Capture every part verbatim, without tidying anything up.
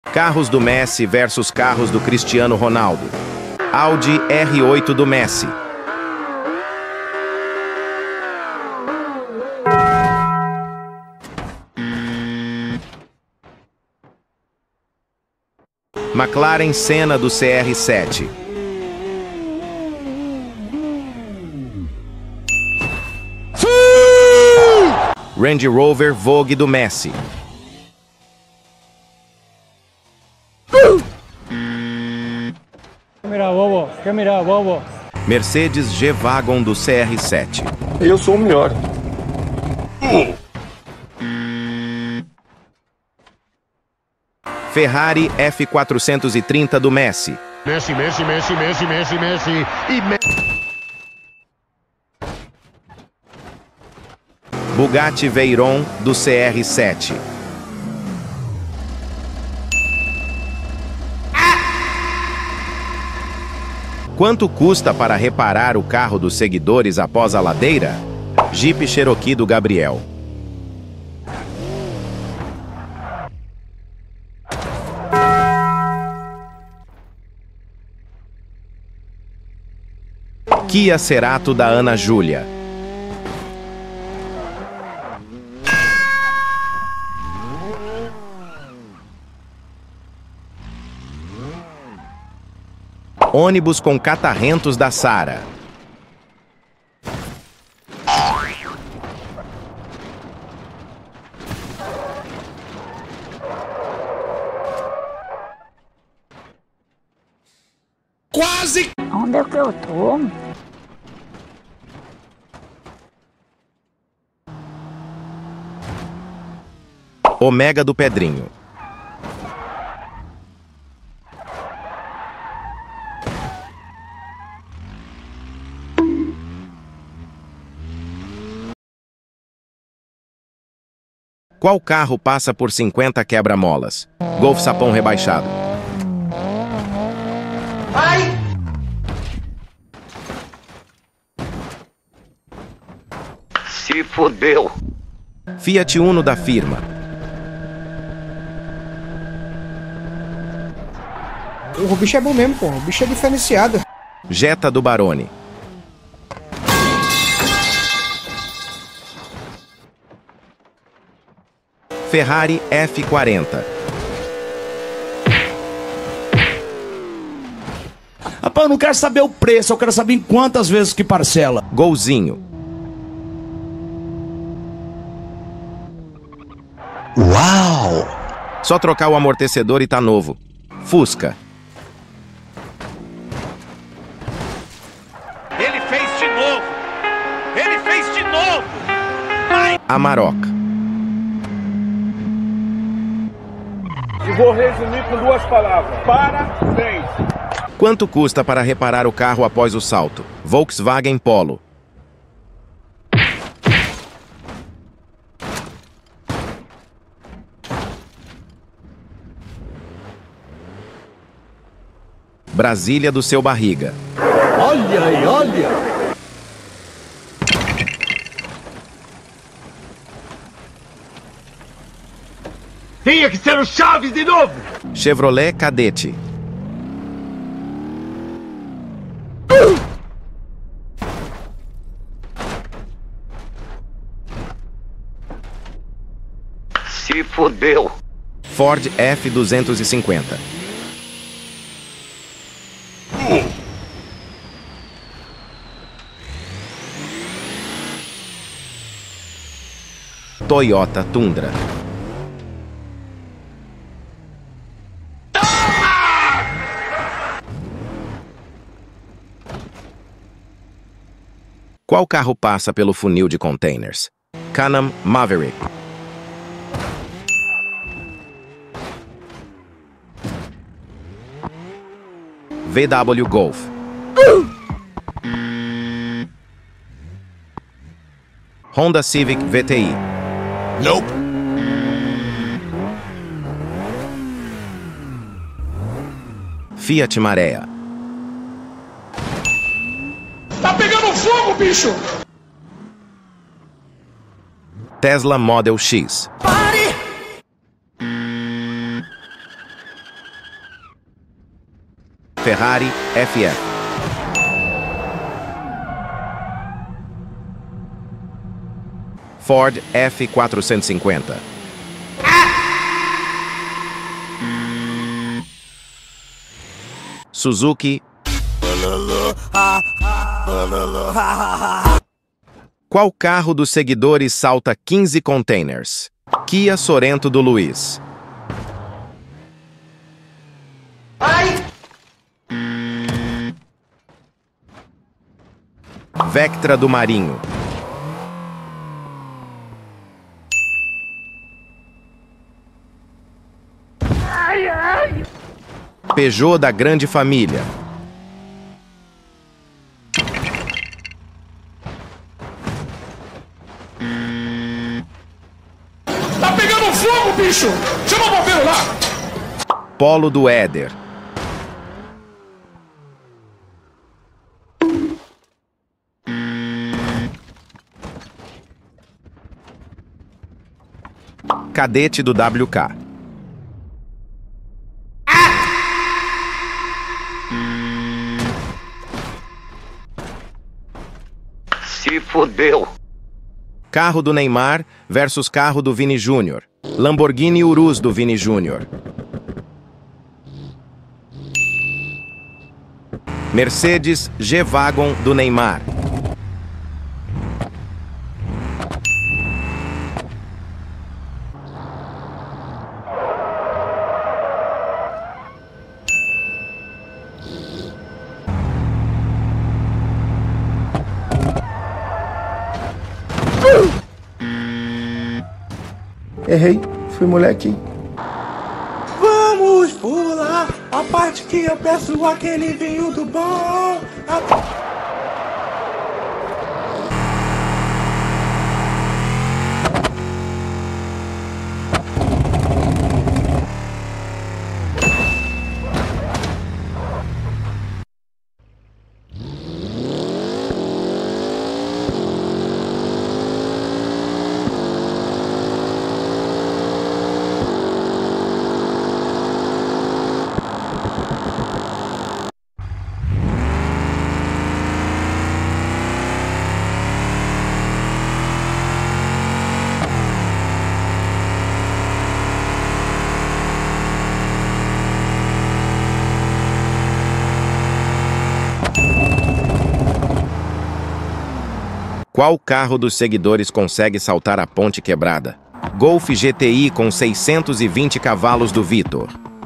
Carros do Messi versus carros do Cristiano Ronaldo. Audi R oito do Messi. McLaren Senna do C R sete. Range Rover Vogue do Messi. Mercedes G-Wagon do C R sete. Eu sou o melhor. Ferrari F quatrocentos e trinta do Messi. Messi, Messi, Messi, Messi, Messi, Messi e Messi. Bugatti Veyron do C R sete. Quanto custa para reparar o carro dos seguidores após a ladeira? Jeep Cherokee do Gabriel. Kia Cerato da Ana Júlia. Ônibus com catarrentos da Sara. Quase! Onde é que eu tô? Omega do Pedrinho. Qual carro passa por cinquenta quebra-molas? Golf Sapão rebaixado. Ai! Se fodeu. Fiat Uno da firma. O bicho é bom mesmo, pô. O bicho é diferenciado. Jetta do Barone. Ferrari F quarenta. Rapaz, eu não quero saber o preço, eu quero saber em quantas vezes que parcela. Golzinho. Uau! Só trocar o amortecedor e tá novo. Fusca. Ele fez de novo! Ele fez de novo! Ai. Amarok. E vou resumir com duas palavras. Parabéns! Quanto custa para reparar o carro após o salto? Volkswagen Polo. Brasília do seu barriga. Olha aí, olha! Tinha que ser o Chaves de novo! Chevrolet Cadete. Se fodeu. Ford F duzentos e cinquenta. Toyota Tundra. Qual carro passa pelo funil de containers? Can-Am Maverick. V W Golf. Honda Civic V T I. Nope. Fiat Marea. Tá pegando fogo, bicho! Tesla Model X. Pare! Ferrari F F. Ford F quatrocentos e cinquenta. Suzuki. Qual carro dos seguidores salta quinze containers? Kia Sorento do Luiz. Ai. Vectra do Marinho. Ai, ai. Peugeot da Grande Família. Tá pegando fogo, bicho! Chama o bombeiro lá! Polo do Éder. Cadete do W K. Se fodeu. Carro do Neymar versus carro do Vini Júnior. Lamborghini Urus do Vini Júnior. Mercedes G-Wagon do Neymar. Errei, fui moleque. Vamos pular a parte que eu peço aquele vinho do bom. A... Qual carro dos seguidores consegue saltar a ponte quebrada? Golf G T I com seiscentos e vinte cavalos do Vitor.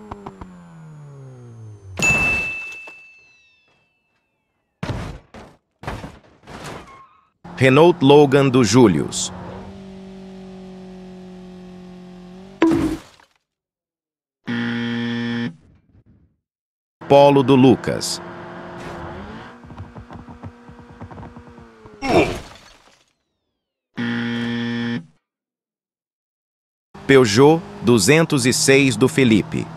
Renault Logan do Julius. Polo do Lucas. Peugeot duzentos e seis do Felipe.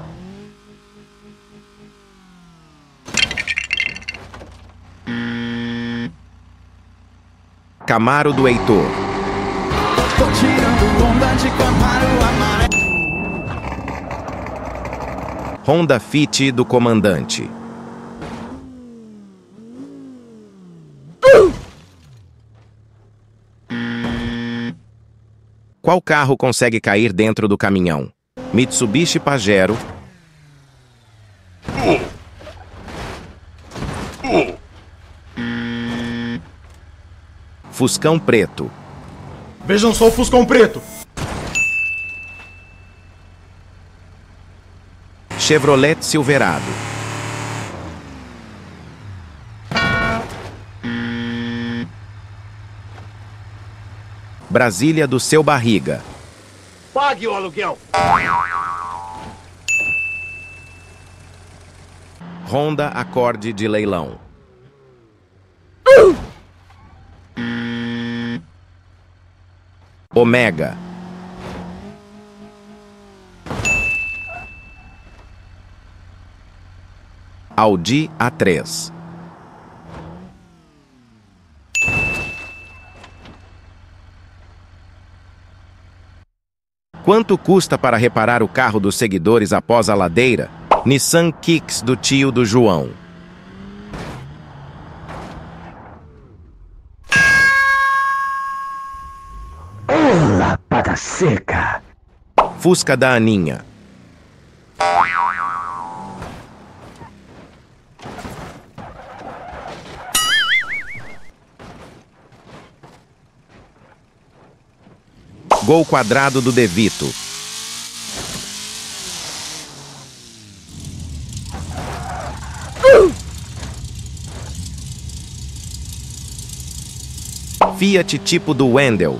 Camaro do Heitor. Tô tirando onda de Camaro amarelo. Honda Fit do Comandante. Qual carro consegue cair dentro do caminhão? Mitsubishi Pajero. Fuscão Preto. Vejam só o Fuscão Preto. Chevrolet Silverado. Brasília do Seu Barriga. Pague o aluguel. Honda Accord de leilão. Omega. Audi A três. Quanto custa para reparar o carro dos seguidores após a ladeira? Nissan Kicks do tio do João. Ô, lapada seca. Fusca da Aninha. Gol quadrado do Devito. Fiat tipo do Wendel.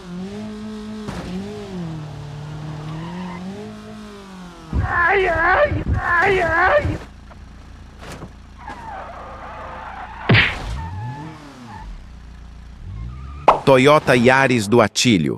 Ai, ai, ai, ai. Toyota Yaris do Atílio.